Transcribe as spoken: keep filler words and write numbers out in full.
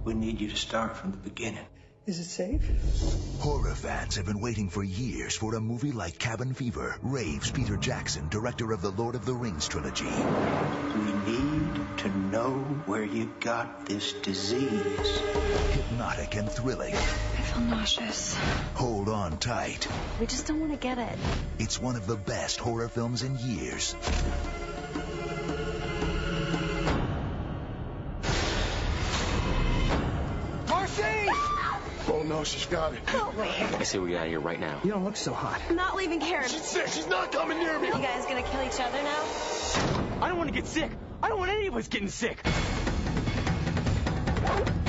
We need you to start from the beginning. Is it safe? Horror fans have been waiting for years for a movie like Cabin Fever, raves Peter Jackson, director of the Lord of the Rings trilogy. We need to know where you got this disease. Hypnotic and thrilling. I feel nauseous. Hold on tight. We just don't want to get it. It's one of the best horror films in years. Oh no, she's got it. Help me. I say we get out of here right now. You don't look so hot. I'm not leaving Karen. She's sick. She's not coming near me. You guys gonna kill each other now? I don't want to get sick. I don't want any of us getting sick.